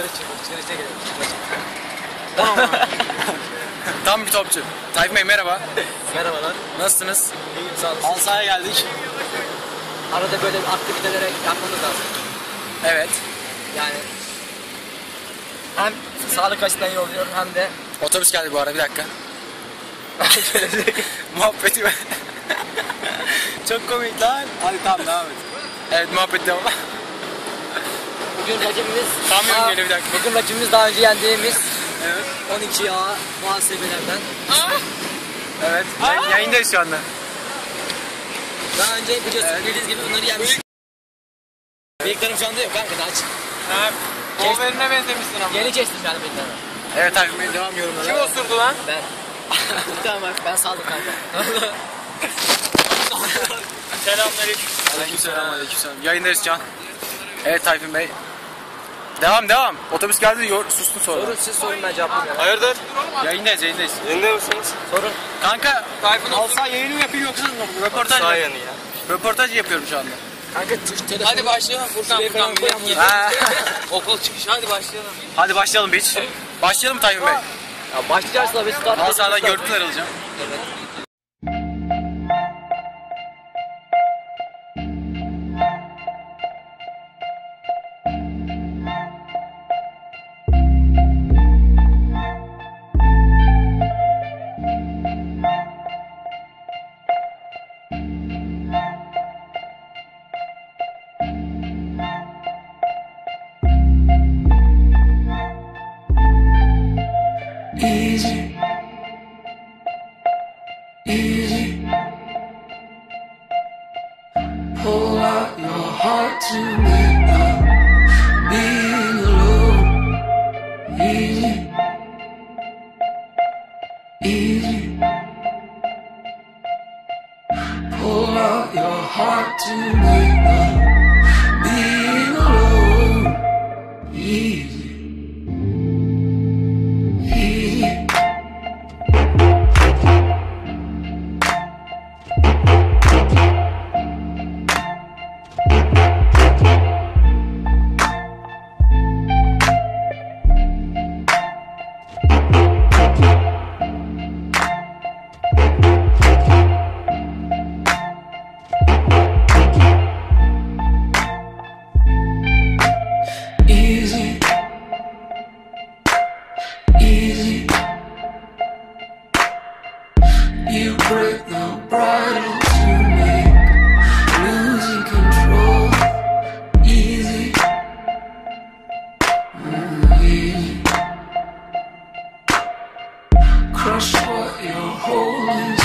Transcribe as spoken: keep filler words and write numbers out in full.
Çıkışta gelelim. Tam bir topçu. Tayfun Bey merhaba. Merhabalar. Nasılsınız? İyiyim, sağ olun. Halı sahaya geldik. Arada böyle aktivitelere yapmamız lazım. Evet. Yani hem sağlık açısından iyi oluyor hem de Otobüs geldi bu arada, bir dakika. Muhabbeti ver. Çok komik lan. Hadi tamam, devam et. Evet, muhabbet devam. bugün rakibimiz Kamyon daha- geliyor, bir dakika. Bugün rakibimiz daha önce yendiğimiz Evet. on iki A muhasebelerden. Evet. Yayın, yayındayız şu anda. Daha önce biliyorsunuz Evet. bildiğiniz gibi bunları yenmiş. Bıyıklarım şu anda yok kanka, daha aç. Ha, Wolverine'e benzemişsin ama. Yeni kestim yani bıyıklarımı. Evet Tayfun Bey, devam yorumlara. Kim osurdu lan? Ben. Tamam, ben saldım kanka. Selamünaleyküm. Aleykümselam, aleykümselam. Yayındayız Can. Evet Tayfun Bey. Devam devam. Otobüs geldi, yor, sustun sonra. Sorun siz sorun, ben cevaplıyorum. Hayırdır? Yayındayız, yayındayız. Yayında mısınız? Sorun. Kanka, Alsa yayını mı yapayım yoksa röportaj mı? Sağ yanı ya. Röportaj yapıyorum şu anda. Kanka telefonu. Hadi başlayalım. Furkan Furkan millet Ha. okul çıkışı hadi başlayalım. Hadi başlayalım biç. Başlayalım Tayfun Bey. Ya başlayacağız tabii. Start. Al sağdan görüntüler alacağım. Evet. Easy, easy. Pull out your heart to make up being alone. Easy, easy. Pull out your heart to make up being alone. Easy. Easy, easy. You break the bridle to make losing control. Easy, mm, easy. Crush what you're holding.